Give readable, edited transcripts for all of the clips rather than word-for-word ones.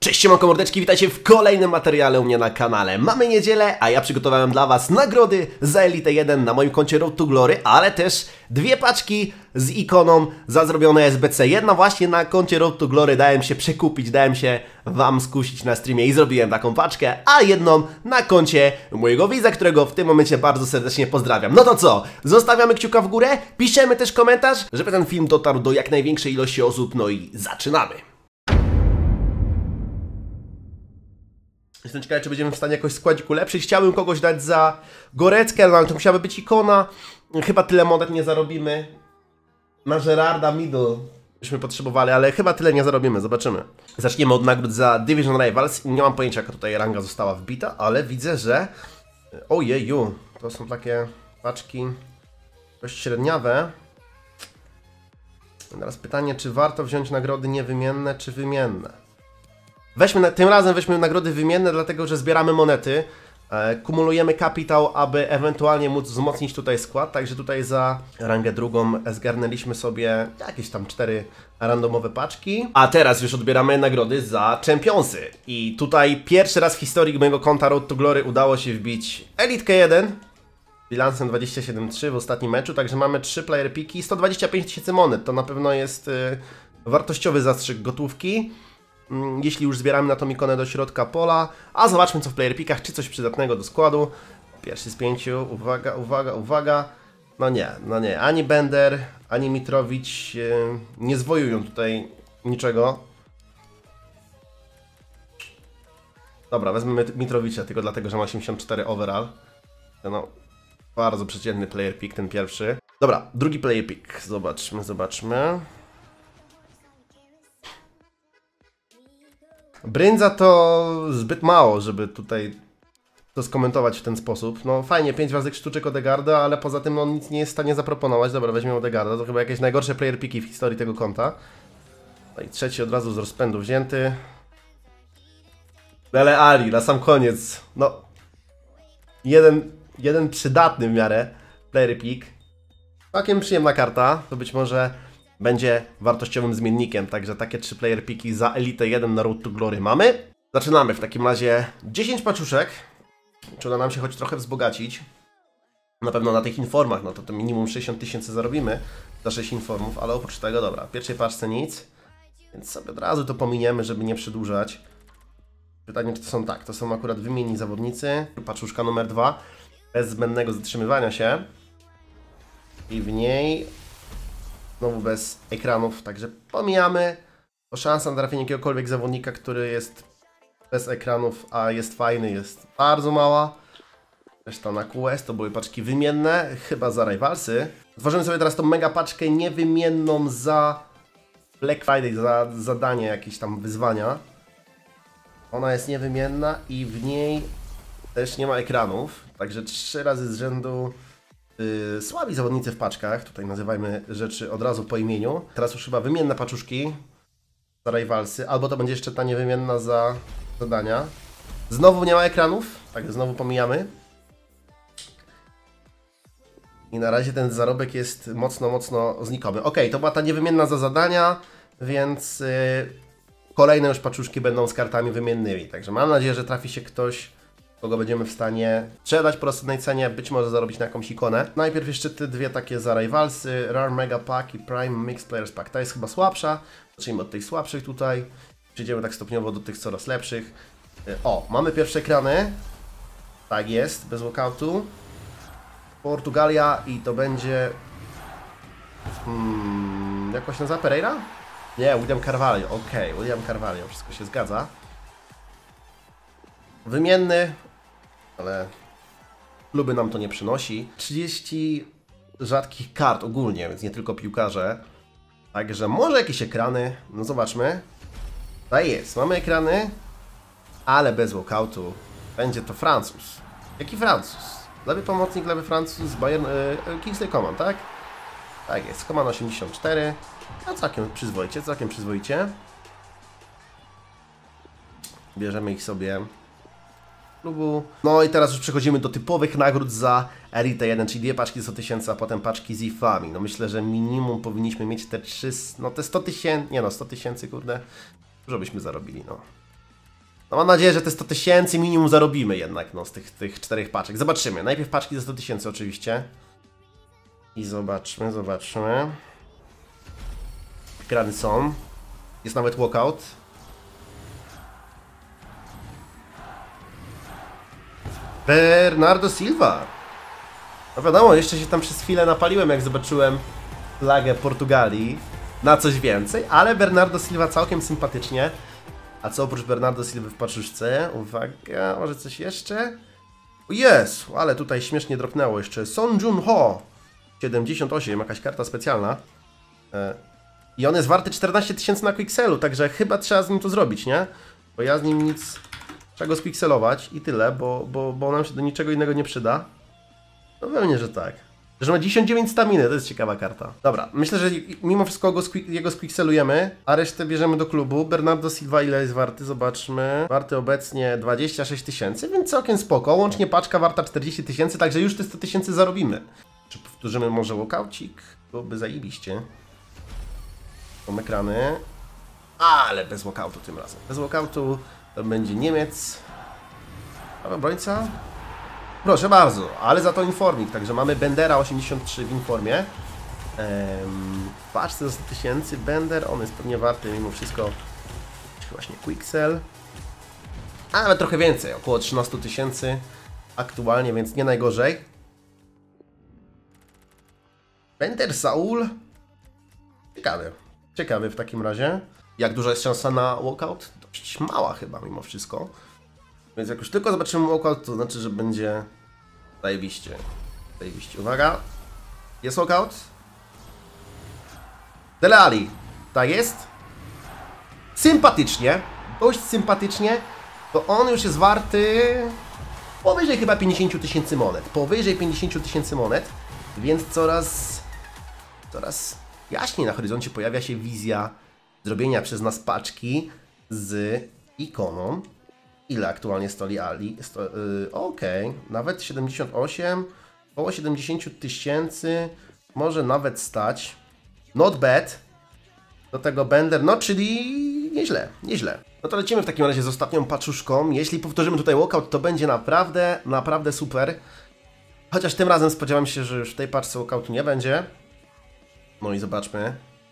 Cześć, siemanko mordeczki, witajcie w kolejnym materiale u mnie na kanale. Mamy niedzielę, a ja przygotowałem dla was nagrody za Elite 1 na moim koncie Road to Glory, ale też dwie paczki z ikoną za zrobione SBC. Jedna właśnie na koncie Road to Glory, dałem się przekupić, dałem się wam skusić na streamie i zrobiłem taką paczkę, a jedną na koncie mojego widza, którego w tym momencie bardzo serdecznie pozdrawiam. No to co? Zostawiamy kciuka w górę, piszemy też komentarz, żeby ten film dotarł do jak największej ilości osób, no i zaczynamy. Jestem ciekawy, czy będziemy w stanie jakoś składziku lepszych. Chciałbym kogoś dać za Goreckę, no ale to musiałaby być ikona. Chyba tyle monet nie zarobimy. Na Gerarda Middle byśmy potrzebowali, ale chyba tyle nie zarobimy, zobaczymy. Zaczniemy od nagród za Division Rivals. Nie mam pojęcia, jaka tutaj ranga została wbita, ale widzę, że... Ojeju, to są takie paczki dość średniawe. Teraz pytanie, czy warto wziąć nagrody niewymienne, czy wymienne? Tym razem weźmy nagrody wymienne, dlatego że zbieramy monety, kumulujemy kapitał, aby ewentualnie móc wzmocnić tutaj skład, także tutaj za rangę drugą zgarnęliśmy sobie jakieś tam 4 randomowe paczki. A teraz już odbieramy nagrody za Championsy. I tutaj pierwszy raz w historii mojego konta Road to Glory udało się wbić Elitkę 1 bilansem 27-3 w ostatnim meczu, także mamy 3 player piki, 125 tysięcy monet, to na pewno jest wartościowy zastrzyk gotówki. Jeśli już zbieramy na tą ikonę do środka pola, a zobaczmy co w player pickach, czy coś przydatnego do składu. Pierwszy z 5, uwaga, uwaga, uwaga. No nie, ani Bender, ani Mitrowicz nie zwojują tutaj niczego. Dobra, wezmę Mitrowicza tylko dlatego, że ma 84 overall. No, bardzo przeciętny player pick ten pierwszy. Dobra, drugi player pick, zobaczmy. Brędza to zbyt mało, żeby tutaj to skomentować w ten sposób. No fajnie, 5 razy sztuczek Odegaarda, ale poza tym on nic nie jest w stanie zaproponować. Dobra, weźmiemy Odegaarda, to chyba jakieś najgorsze player picki w historii tego konta. No i trzeci od razu z rozpędu wzięty. Dele Alli, na sam koniec. No, jeden przydatny w miarę player pick. Całkiem przyjemna karta, to być może będzie wartościowym zmiennikiem, także takie 3 player piki za Elite 1 na Road to Glory mamy. Zaczynamy w takim razie 10 paczuszek. Czy uda nam się choć trochę wzbogacić? Na pewno na tych informach, no to minimum 60 tysięcy zarobimy za 6 informów, ale oprócz tego, dobra, w pierwszej paczce nic, więc sobie od razu to pominiemy, żeby nie przedłużać. Pytanie, czy to są tak, to są akurat wymienni zawodnicy. Paczuszka numer 2, bez zbędnego zatrzymywania się. I w niej... Znowu bez ekranów, także pomijamy. To szansa na trafienie jakiegokolwiek zawodnika, który jest bez ekranów, a jest fajny, jest bardzo mała. Reszta na QS to były paczki wymienne, chyba za Rivalsy. Tworzymy sobie teraz tą mega paczkę niewymienną za Black Friday, za zadanie, jakieś tam wyzwania. Ona jest niewymienna i w niej też nie ma ekranów, także 3 razy z rzędu słabi zawodnicy w paczkach, tutaj nazywajmy rzeczy od razu po imieniu. Teraz już chyba wymienne paczuszki za Rivalsy, albo to będzie jeszcze ta niewymienna za zadania. Znowu nie ma ekranów, tak znowu pomijamy. I na razie ten zarobek jest mocno znikomy. Ok, to była ta niewymienna za zadania, więc kolejne już paczuszki będą z kartami wymiennymi. Także mam nadzieję, że trafi się ktoś, kogo będziemy w stanie sprzedać po rozsądnej cenie, być może zarobić na jakąś ikonę. Najpierw jeszcze te dwie takie za Rivalsy, Rare Mega Pack i Prime Mix Players Pack. Ta jest chyba słabsza, zacznijmy od tych słabszych tutaj, przejdziemy tak stopniowo do tych coraz lepszych. O, mamy pierwsze ekrany, tak jest, bez walkoutu. Portugalia i to będzie... jakoś nazywa Pereira? Nie, William Carvalho, okej, William Carvalho, wszystko się zgadza. Wymienny, ale kluby nam to nie przynosi. 30 rzadkich kart ogólnie, więc nie tylko piłkarze. Także może jakieś ekrany, no zobaczmy. Tak jest, mamy ekrany, ale bez walkoutu. Będzie to Francuz. Jaki Francuz? Lewy pomocnik, lewy Francuz, Bayern, Kingsley Coman, tak? Tak jest, Coman 84. No całkiem przyzwoicie. Bierzemy ich sobie klubu. No i teraz już przechodzimy do typowych nagród za Elite 1, czyli 2 paczki za 100 tysięcy, a potem paczki z IF-ami. No myślę, że minimum powinniśmy mieć te 3, no te 100 tysięcy, nie no 100 tysięcy, kurde, dużo byśmy zarobili, no. No mam nadzieję, że te 100 000 minimum zarobimy jednak, no, z tych 4 paczek. Zobaczymy. Najpierw paczki za 100 000 oczywiście. I zobaczmy. Grany są. Jest nawet walkout. Bernardo Silva. No wiadomo, jeszcze się tam przez chwilę napaliłem, jak zobaczyłem flagę Portugalii na coś więcej, ale Bernardo Silva całkiem sympatycznie. A co oprócz Bernardo Silva w paczuszce? Uwaga, może coś jeszcze? Jest, ale tutaj śmiesznie dropnęło jeszcze. Son Jun-ho 78, jakaś karta specjalna. I on jest warty 14 000 na Quixelu, także chyba trzeba z nim to zrobić, nie? Bo ja z nim nic... Trzeba go spikselować i tyle, bo nam się do niczego innego nie przyda. No pewnie, że tak. Że ma 99 staminy, to jest ciekawa karta. Dobra, myślę, że mimo wszystko jego spikselujemy, a resztę bierzemy do klubu. Bernardo Silva ile jest warty? Zobaczmy. Warty obecnie 26 000, więc całkiem spoko. Łącznie paczka warta 40 000, także już te 100 000 zarobimy. Czy powtórzymy może walkaucik? Byłoby zajebiście. Są ekrany. Ale bez walkoutu tym razem. Bez walkoutu to będzie Niemiec. A obrońca? Proszę bardzo, ale za to informik. Także mamy Bendera 83 w informie. Patrzcie za 100 000. Bender, on jest pewnie warty mimo wszystko właśnie Quixel. A nawet trochę więcej, około 13 000 aktualnie, więc nie najgorzej. Bender Saul. Ciekawy w takim razie. Jak duża jest szansa na walkout? Dość mała chyba mimo wszystko. Więc jak już tylko zobaczymy walkout, to znaczy, że będzie zajebiście. Uwaga. Jest walkout. Dele Alli. Tak jest. Sympatycznie. Dość sympatycznie. To on już jest warty powyżej chyba 50 000 monet. Powyżej 50 000 monet. Więc coraz jaśniej na horyzoncie pojawia się wizja zrobienia przez nas paczki z ikoną. Ile aktualnie stoi Ali? Okej, nawet 78, około 70 000 może nawet stać. Not bad. Do tego Bender, no czyli nieźle. No to lecimy w takim razie z ostatnią paczuszką. Jeśli powtórzymy tutaj walkout, to będzie naprawdę super. Chociaż tym razem spodziewam się, że już w tej paczce walkoutu nie będzie. No i zobaczmy.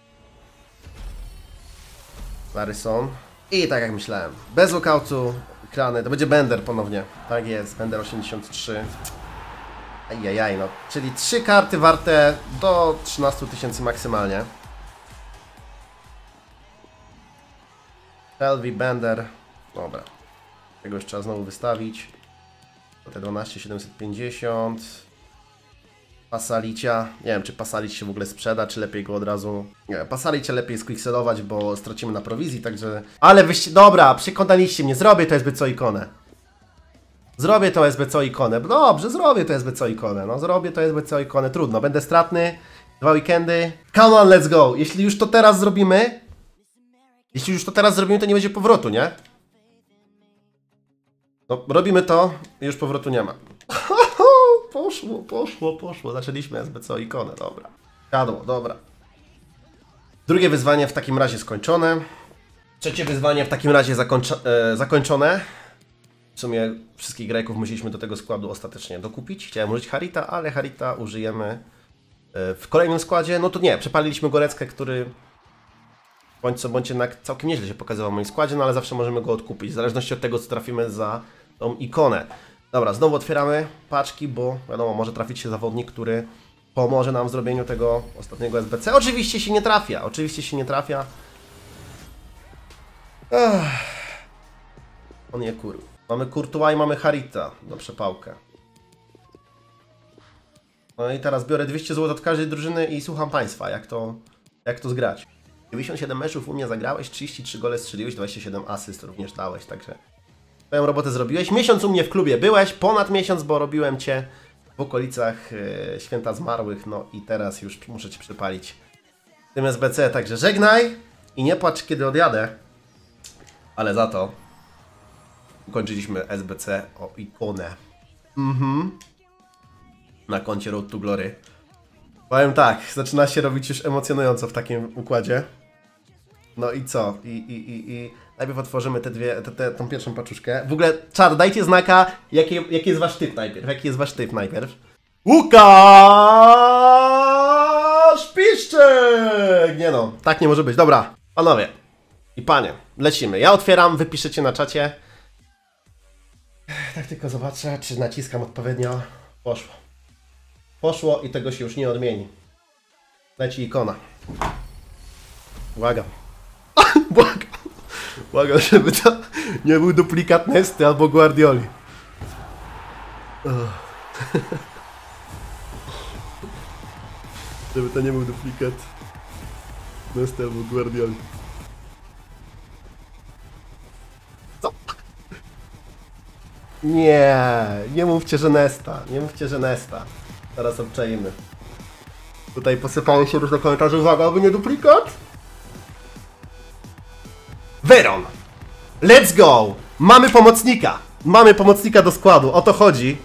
Larryson. I tak jak myślałem, bez walkoutu, ekrany, to będzie Bender ponownie. Tak jest, Bender 83. Ajajaj, no. Czyli 3 karty warte do 13 000 maksymalnie. Helvi, Bender. Dobra. Tego już trzeba znowu wystawić. To te 12 750. Pasalicia. Nie wiem, czy Pasalic się w ogóle sprzeda, czy lepiej go od razu... Nie, Pasalicia lepiej squixelować, bo stracimy na prowizji, także... Ale wyście... Dobra, przekonaliście mnie. Zrobię to SBC ikonę. Zrobię to SBC ikonę. Dobrze, zrobię to SBC ikonę. No, zrobię to SBC ikonę. Trudno, będę stratny. 2 weekendy. Come on, let's go. Jeśli już to teraz zrobimy... to nie będzie powrotu, nie? No, robimy to i już powrotu nie ma. Poszło. Zaczęliśmy SBC ikonę, dobra. Siadło, dobra. Drugie wyzwanie w takim razie skończone. Trzecie wyzwanie w takim razie zakończone. W sumie wszystkich Greków musieliśmy do tego składu ostatecznie dokupić. Chciałem użyć Harita, ale Harita użyjemy w kolejnym składzie. No to nie, przepaliliśmy Goreckę, który bądź co bądź jednak całkiem nieźle się pokazywał w moim składzie, no ale zawsze możemy go odkupić, w zależności od tego, co trafimy za tą ikonę. Dobra, znowu otwieramy paczki, bo wiadomo, może trafić się zawodnik, który pomoże nam w zrobieniu tego ostatniego SBC. Oczywiście się nie trafia. On je kurł. Mamy Courtois i mamy Harita do przepałkę. No i teraz biorę 200 zł od każdej drużyny i słucham Państwa, jak to zgrać. 97 meczów u mnie zagrałeś, 33 gole strzeliłeś, 27 asyst również dałeś, także swoją robotę zrobiłeś. Miesiąc u mnie w klubie byłeś, ponad miesiąc, bo robiłem Cię w okolicach Święta Zmarłych, no i teraz już muszę Cię przypalić w tym SBC, także żegnaj i nie płacz, kiedy odjadę, ale za to ukończyliśmy SBC o ikonę. Na koncie Road to Glory. Powiem tak, zaczyna się robić już emocjonująco w takim układzie. No i co? I najpierw otworzymy te dwie, tą pierwszą paczuszkę. W ogóle, czar, dajcie znaka, jaki jest wasz typ najpierw. Jaki jest wasz typ najpierw? Łukasz Piszczek! Nie no, tak nie może być. Dobra, panowie i panie, lecimy. Ja otwieram, wy piszecie na czacie. Tak tylko zobaczę, czy naciskam odpowiednio. Poszło. Poszło i tego się już nie odmieni. Leci ikona. Błagam. Błagam. Błagam, żeby to nie był duplikat Nesty albo Guardioli. Żeby to nie był duplikat Nesty albo Guardioli. Co? Nie mówcie, że Nesta. Nie mówcie, że Nesta. Teraz obczajmy. Tutaj posypały się różne komentarze. Uwaga, albo nie duplikat? Veron! Let's go! Mamy pomocnika! Mamy pomocnika do składu, o to chodzi.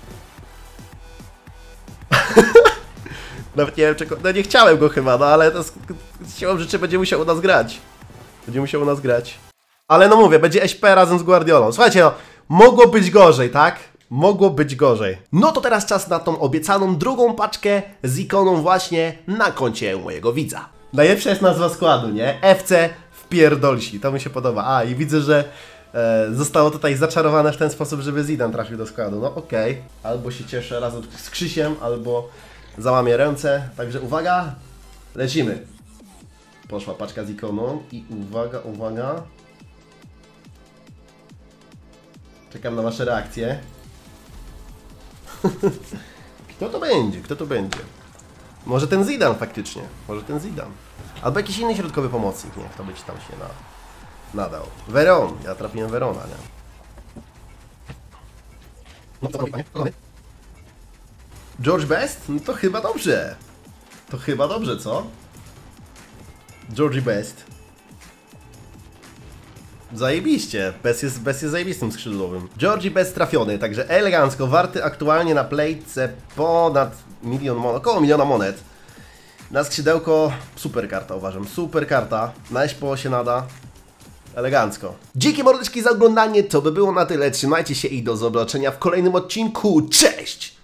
Nawet nie wiem czego. No nie chciałem go chyba, no ale to siłą rzeczy będzie musiał u nas grać. Będzie musiał u nas grać. Ale no mówię, będzie SP razem z Guardiolą. Słuchajcie, no, mogło być gorzej, tak? Mogło być gorzej. No to teraz czas na tą obiecaną drugą paczkę z ikoną właśnie na koncie mojego widza. Najlepsza jest nazwa składu, nie? FC Wpierdolsi, to mi się podoba. A i widzę, że zostało tutaj zaczarowane w ten sposób, żeby Zidane trafił do składu. No okej. Albo się cieszę razem z Krzysiem, albo załamię ręce. Także uwaga, lecimy. Poszła paczka z ikoną i uwaga, uwaga. Czekam na wasze reakcje. Kto to będzie? Kto to będzie? Może ten Zidane faktycznie. Może ten Zidane. Albo jakiś inny środkowy pomocnik. Niech to być tam się nadał. Veron. Ja trafiłem Verona, nie? No co panie? George Best? No to chyba dobrze. To chyba dobrze, co? Georgie Best. Zajebiście. Best jest zajebistym skrzydłowym. Georgie Best trafiony, także elegancko. Warty aktualnie na playce ponad milion monet, około miliona monet. Na skrzydełko super karta, uważam. Super karta. Na SPO się nada. Elegancko. Dzięki mordeczki za oglądanie. To by było na tyle. Trzymajcie się i do zobaczenia w kolejnym odcinku. Cześć!